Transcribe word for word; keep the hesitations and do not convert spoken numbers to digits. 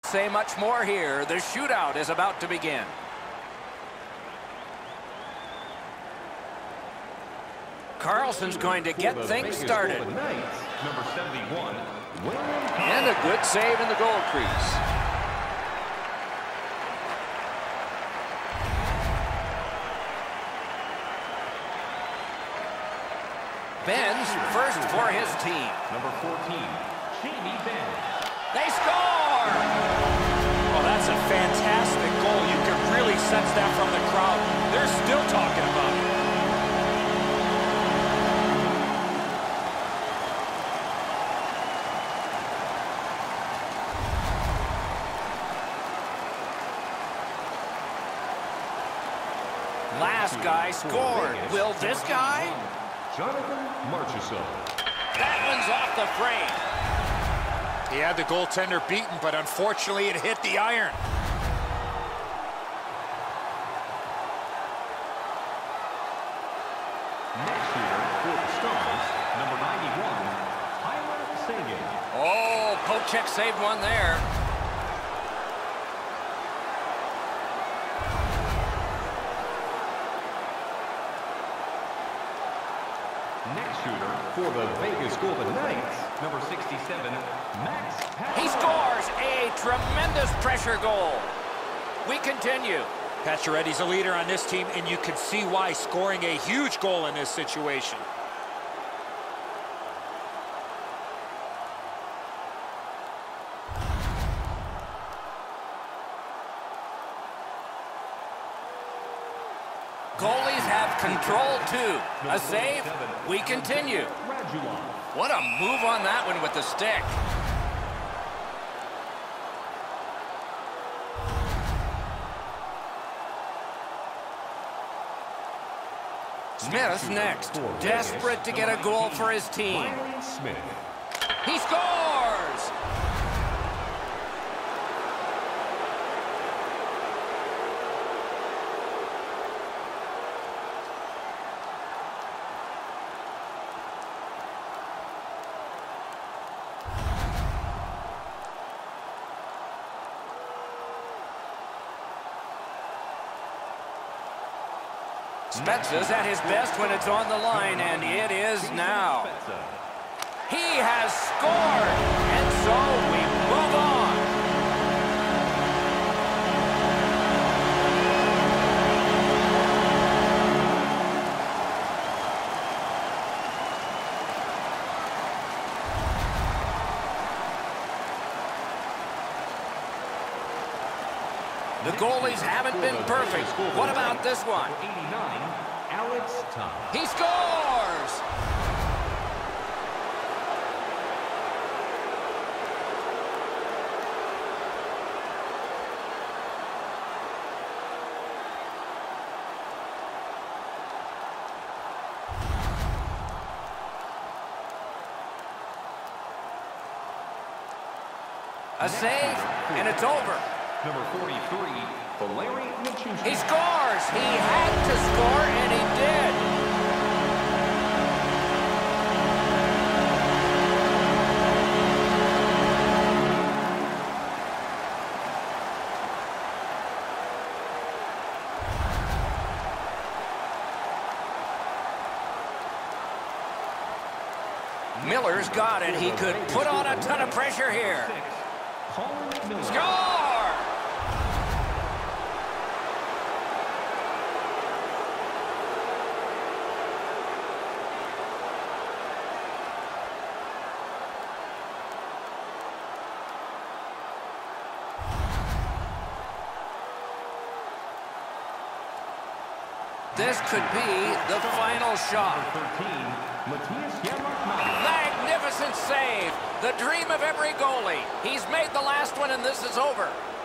Say much more here. The shootout is about to begin. Carlson's going to get things started. Number seventy-one, and a good save in the goal crease. Ben's first for his team. Number fourteen, Jamie Benn. They score! Oh, that's a fantastic goal. You can really sense that from the crowd. They're still talking about it. Last guy scored. Will this guy? Jonathan Marchessault. That one's off the frame. He had the goaltender beaten, but unfortunately it hit the iron. Next year for the Stars, number ninety-one, Tyler Seguin. Oh, poke check saved one there. Next shooter for the Vegas Golden Knights, number sixty-seven, Max Pacioretty. He scores a tremendous pressure goal. We continue. Pacioretty's a leader on this team, and you can see why, scoring a huge goal in this situation. Goalies have control too. A save. We continue. What a move on that one with the stick. Smith next. Desperate to get a goal for his team. He scores! Spezza's at his best when it's on the line, and it is now. He has scored, and so we move on. The goalies haven't been perfect. What about this one? eighty-nine, Alex Tuch. He scores! A save, and it's over. Number forty-three, Valeri Nichushkin. He scores! He had to score, and he did. Miller's got it. He could put on a ton of pressure here. Score! This could be the final shot. Magnificent save. The dream of every goalie. He's made the last one, and this is over.